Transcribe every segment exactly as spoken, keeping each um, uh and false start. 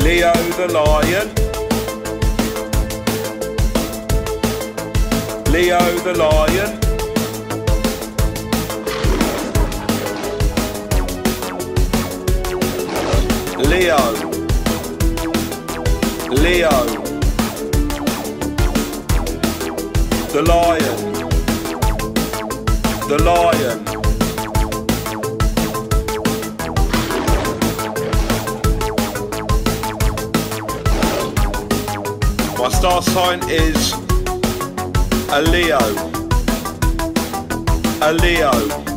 Leo the lion. Leo the lion. Leo. Leo. The lion. The lion. My star sign is a Leo. A Leo.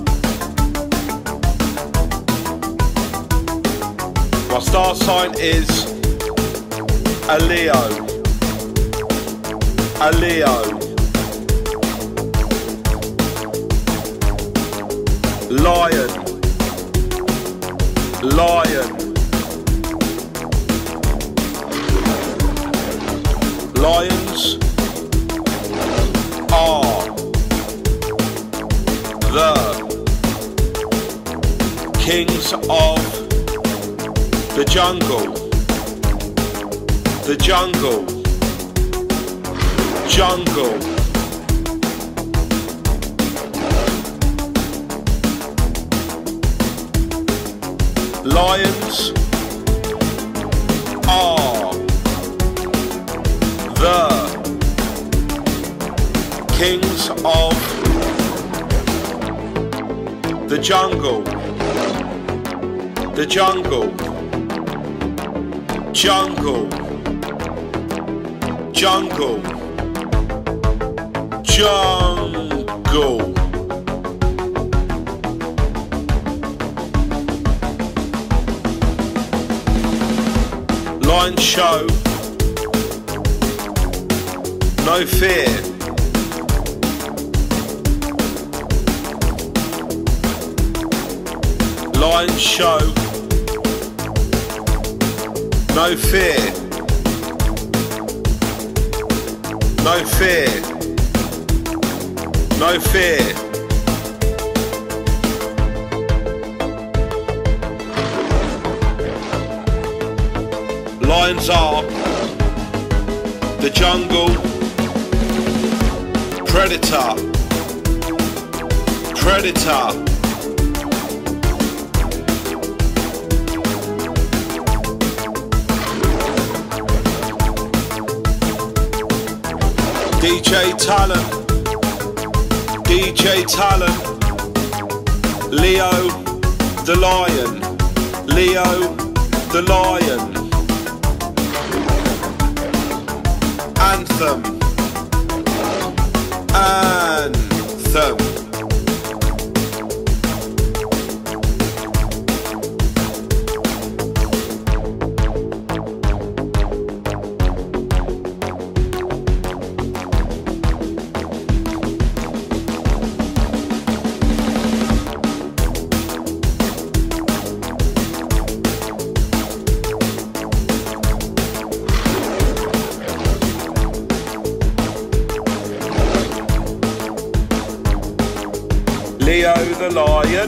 My star sign is a Leo. A Leo. Lion. Lion. Lions are the kings of the jungle. The jungle. Jungle. Lions are the kings of the jungle. The jungle. Jungle. Jungle. Jungle. Lion show no fear. Lion show no fear. No fear. No fear. Lions are the jungle predator. Predator. D J Talent. D J Talent. Leo the lion. Leo the lion. Anthem. Anthem. Leo the lion.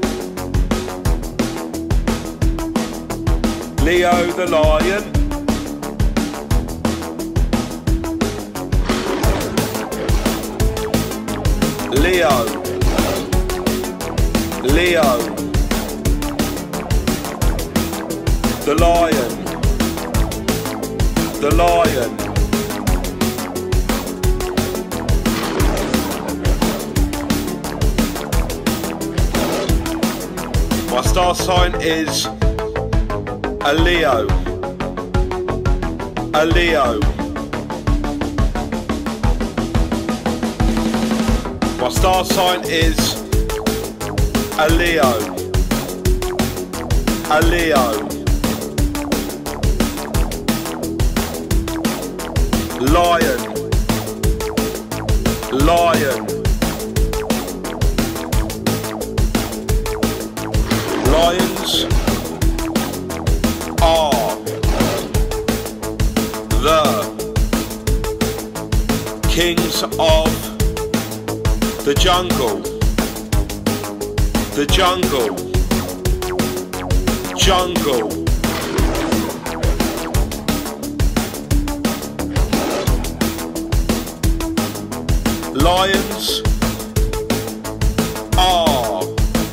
Leo the lion. Leo. Leo. The lion. The lion. My star sign is a Leo. A Leo. My star sign is a Leo. A Leo. Lion. Lion. Lions are the kings of the jungle. The jungle. Jungle. Lions are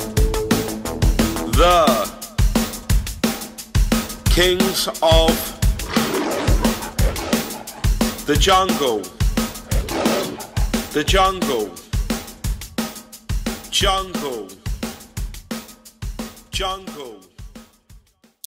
the kings of the jungle. The jungle. Jungle. Jungle.